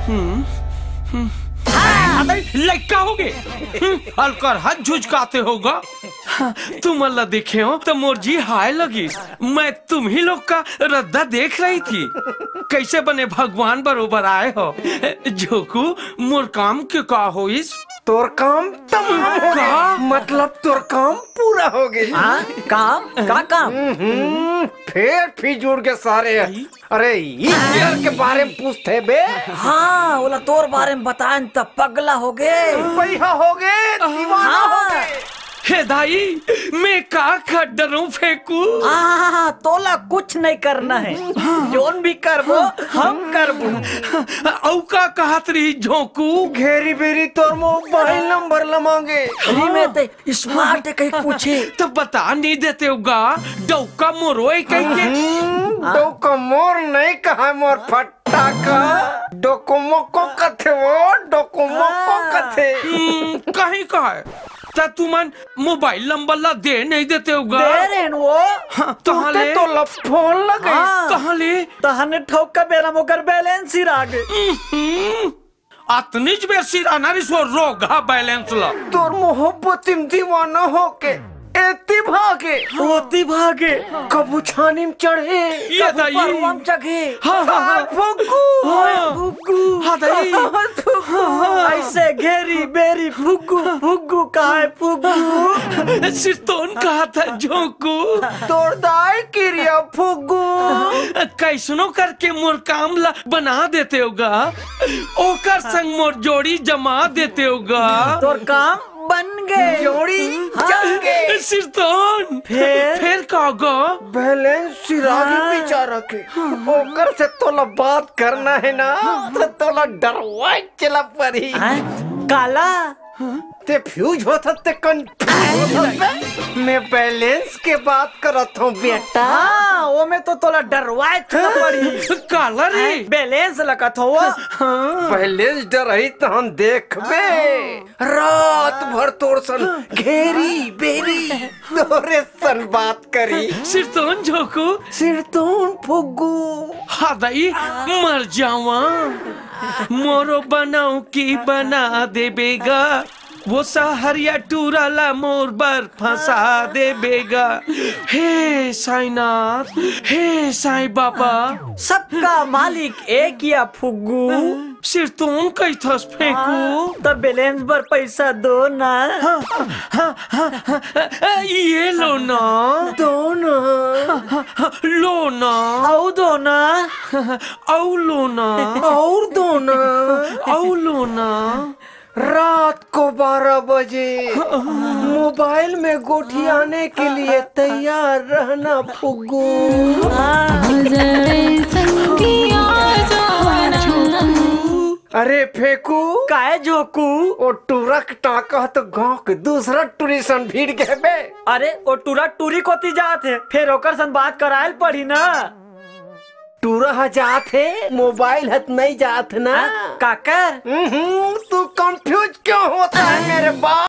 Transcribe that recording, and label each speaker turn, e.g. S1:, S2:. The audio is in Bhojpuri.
S1: लड़का हो गए हल्कर हाथ झुझकाते होगा। तुम अल्लाह देखे हो तो मोरजी हाय लगी। मैं तुम ही लोग का रद्दा देख रही थी। कैसे बने भगवान बरोबर आए हो। जोकू मोर काम के का हो इस
S2: तोर काम तमाम हो गया। मतलब तोर काम पूरा हो गया।
S3: काम का काम
S2: फिर जुड़ के सारे। अरे इस के बारे में पूछते बे।
S3: हाँ बोला तोर बारे में बताएं तब पगला हो गए,
S2: पैसा हो गए, दीवाना हो गए।
S1: हे दाई मैं का खड्डरों फेंकू।
S3: हाँ तोला कुछ नहीं करना है। जोन भी करबो हम करबो।
S1: औ का कहत रही झोंकू।
S2: घेरी बेरी तोर मोबाइल नंबर लमांगे।
S3: में ते स्मार्ट है कहीं पूछे
S1: तो बता नहीं देते होगा। डौका मोरोए कहीं
S2: डोको मोर नहीं कहा मोर फट्टा का डोकोमोको कथे वो डोकोमोको कथे
S1: कहीं कहा है तुमन मोबाइल नंबर ला दे नहीं देते होगा।
S3: दे रहे वो
S1: तहाले
S2: तो फोन लगे
S1: तहाले
S3: तहने ठोक का बेरा मोकर बैलेंस ही रह गए।
S1: अतनीज बेसी रहना रिसो रोगा बैलेंस ला।
S2: तोर मोहब्बत दीवाना होके एती भागे कबू छानी में चढ़े
S1: ये दाई
S3: परवम चढ़े।
S1: हाँ
S3: फुग्गू
S1: हाँ दाई
S3: ऐसे घेरी बेरी फुग्गू कहा है फुग्गू।
S1: सिरतोन कहा था झोंकू।
S2: तोड़ दाई किरिया फुग्गू
S1: कैसनो करके मोर काम ला बना देते होगा। ओकर संग मोर जोड़ी जमा देते होगा।
S3: तोर काम बन गए
S2: जोड़ी चल गए।
S1: सिरतोन फिर कागा
S2: बैलेंस सिरागी बेचारा के ओकर से तोला बात करना है ना तो तोला डरवा चला पड़ी।
S3: काला
S2: ते फ्यूज होता ते कंफ्यूज मैं बैलेंस के बात करत हूँ बेटा।
S3: हाँ वो में तो तोला डरवाए पड़ी।
S1: काला रे
S3: बैलेंस लगत हो।
S2: बैलेंस डर ही तो हम देखबे रात भर तोर सन घेरी बेरी तोरे सन बात करी।
S1: सिरतोन झोंकू
S2: सिरतोन फुग्गू
S1: हाँ दाई मर जावा। मोरो बनाऊ की बना दे बेगा। वो सहरिया टूराला मोर बर फंसा दे बेगा। हे साईनाथ हे साई बाबा
S3: सबका मालिक एक या फुग्गू।
S1: सिरतोन कई थस फेंकू
S3: तब बैलेंस पर पैसा दो ना।
S1: ये लो ना
S2: दो ना
S1: लो ना
S3: औ दो ना
S1: औ लो ना
S2: और दो ना
S1: औ लो ना।
S2: रात को 12 बजे मोबाइल में गोठियाने के लिए तैयार रहना फुग्गू। अरे फेंकू
S3: काहे जोकू
S2: ओ टूरक टाका तो गांव के दूसरा टूरिसन भीड़ गए बे।
S3: अरे वो टूरा टूरी कोती जात है फिर ओकर सन बात करायल पड़ी ना।
S2: टूरा जात है मोबाइल हत नहीं जात ना
S3: काकर
S2: तू कंफ्यूज क्यों होता है मेरे बाप।